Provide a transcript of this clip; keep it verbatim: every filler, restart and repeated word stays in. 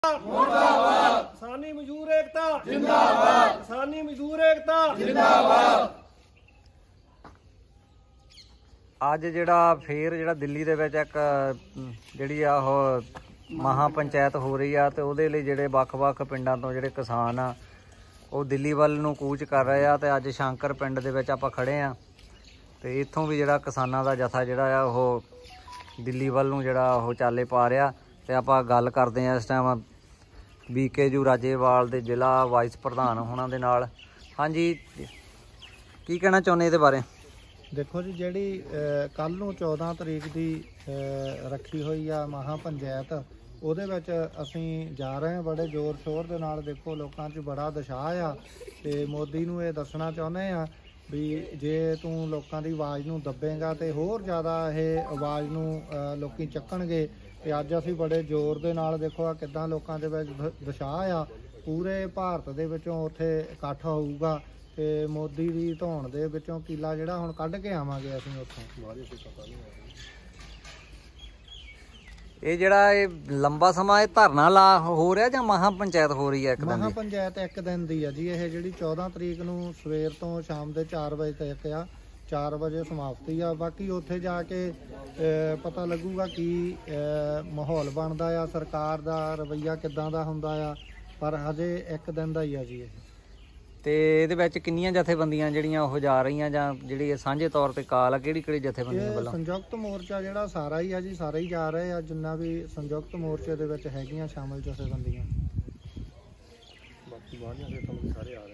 मुर्दाबाद। किसानी मजदूर एकता जिंदाबाद। किसानी मजदूर एकता जिंदाबाद। ਅੱਜ ਜਿਹੜਾ ਫੇਰ ਜਿਹੜਾ ਦਿੱਲੀ ਦੇ ਵਿੱਚ ਇੱਕ ਜਿਹੜੀ ਆ ਉਹ ਮਹਾ ਪੰਚਾਇਤ ਹੋ ਰਹੀ ਆ ਤੇ ਉਹਦੇ ਲਈ ਜਿਹੜੇ ਵੱਖ-ਵੱਖ ਪਿੰਡਾਂ ਤੋਂ ਜਿਹੜੇ ਕਿਸਾਨ ਆ ਉਹ ਦਿੱਲੀ ਵੱਲ ਨੂੰ ਕੂਚ ਕਰ ਰਹੇ ਆ ਤੇ ਅੱਜ ਸ਼ੰਕਰ ਪਿੰਡ ਦੇ ਵਿੱਚ ਆਪਾਂ ਖੜੇ ਆ ਤੇ ਇੱਥੋਂ ਵੀ ਜਿਹੜਾ ਕਿਸਾਨਾਂ ਦਾ ਜਥਾ ਜਿਹੜਾ ਆ ਉਹ ਦਿੱਲੀ ਵੱਲ ਨੂੰ ਜਿਹੜਾ ਉਹ ਚਾਲੇ ਪਾ ਰਿਹਾ ਤੇ ਆਪਾਂ ਗੱਲ ਕਰਦੇ ਆ ਇਸ ਟਾਈਮ ਬੀਕੇ ਜੂ ਰਾਜੇਵਾਲ ਦੇ ਜ਼ਿਲ੍ਹਾ ਵਾਈਸ ਪ੍ਰਧਾਨ ਉਹਨਾਂ ਦੇ ਨਾਲ। ਹਾਂਜੀ, ਕੀ ਕਹਿਣਾ ਚਾਹੁੰਦੇ ਇਹਦੇ ਬਾਰੇ? देखो जी, ਜਿਹੜੀ ਕੱਲ ਨੂੰ ਚੌਦਾਂ ਤਰੀਕ ਦੀ ਰੱਖੀ ਹੋਈ ਆ ਮਹਾ ਪੰਚਾਇਤ, ਉਹਦੇ ਵਿੱਚ ਅਸੀਂ ਜਾ ਰਹੇ ਹਾਂ ਬੜੇ ਜ਼ੋਰ ਸ਼ੋਰ ਦੇ ਨਾਲ। ਦੇਖੋ ਲੋਕਾਂ 'ਚ ਬੜਾ ਉਤਸ਼ਾਹ ਆ ਤੇ ਮੋਦੀ ਨੂੰ ਇਹ ਦੱਸਣਾ ਚਾਹੁੰਦੇ ਆ ਵੀ ਜੇ ਤੂੰ ਲੋਕਾਂ ਦੀ ਆਵਾਜ਼ ਨੂੰ ਦੱਬੇਗਾ ਤੇ ਹੋਰ ਜ਼ਿਆਦਾ ਇਹ ਆਵਾਜ਼ ਨੂੰ ਲੋਕੀ ਚੱਕਣਗੇ। ਤੇ ਅੱਜ ਅਸੀਂ ਬੜੇ ਜ਼ੋਰ ਦੇ ਨਾਲ ਦੇਖੋ ਆ ਕਿੱਦਾਂ ਲੋਕਾਂ ਦੇ ਵਿੱਚ ਉਤਸ਼ਾਹ ਆ। ਪੂਰੇ ਭਾਰਤ ਦੇ ਵਿੱਚੋਂ ਉੱਥੇ ਇਕੱਠ ਹੋਊਗਾ ਤੇ ਮੋਦੀ ਦੀ ਧੌਣ ਦੇ ਵਿੱਚੋਂ ਕੀਲਾ ਜਿਹੜਾ ਹੁਣ ਕੱਢ ਕੇ ਆਵਾਂਗੇ ਅਸੀਂ ਉੱਥੋਂ। ਇਹ ਜਿਹੜਾ ਇਹ ਲੰਬਾ ਸਮਾਂ ਇਹ ਧਰਨਾ ਲਾ ਹੋ ਰਿਹਾ ਜਾਂ ਮਹਾ ਪੰਚਾਇਤ ਹੋ ਰਹੀ ਹੈ? ਇੱਕ ਦਿਨ ਮਹਾ ਪੰਚਾਇਤ ਇੱਕ ਦਿਨ ਦੀ ਆ ਜੀ ਇਹ, ਜਿਹੜੀ ਚੌਦਾਂ ਤਰੀਕ ਨੂੰ ਸਵੇਰ ਤੋਂ ਸ਼ਾਮ ਦੇ ਚਾਰ ਵਜੇ ਤੱਕ ਆ। ਚਾਰ ਵਜੇ ਸਮਾਪਤੀ ਆ। ਬਾਕੀ ਉੱਥੇ ਜਾ ਕੇ ਪਤਾ ਲੱਗੂਗਾ ਕੀ ਮਾਹੌਲ ਬਣਦਾ ਆ, ਸਰਕਾਰ ਦਾ ਰਵੱਈਆ ਕਿੱਦਾਂ ਦਾ ਹੁੰਦਾ ਆ, ਪਰ ਹਜੇ ਇੱਕ ਦਿਨ ਦਾ ਹੀ ਆ ਜੀ ਇਹ। ਤੇ ਇਹਦੇ ਵਿੱਚ ਕਿੰਨੀਆਂ ਜਥੇਬੰਦੀਆਂ ਜਿਹੜੀਆਂ ਉਹ ਜਾ ਰਹੀਆਂ ਜਾਂ ਜਿਹੜੀ ਸਾਂਝੇ ਤੌਰ ਤੇ ਕਾਲ ਆ ਕਿਹੜੀ ਕਿਹੜੀ ਜਥੇਬੰਦੀਆਂ ਵੱਲੋਂ? ਸੰਯੁਕਤ ਮੋਰਚਾ ਜਿਹੜਾ ਸਾਰਾ ਹੀ ਆ ਜੀ, ਸਾਰੇ ਹੀ ਜਾ ਰਹੇ ਆ ਜਿੰਨਾ ਵੀ ਸੰਯੁਕਤ ਮੋਰਚੇ ਦੇ ਵਿੱਚ ਹੈਗੀਆਂ ਸ਼ਾਮਲ ਜਥੇਬੰਦੀਆਂ। ਬਾਕੀ ਬਾਹਰਲੀਆਂ ਜਥੇਬੰਦੀਆਂ ਸਾਰੇ ਆ ਰਹੇ।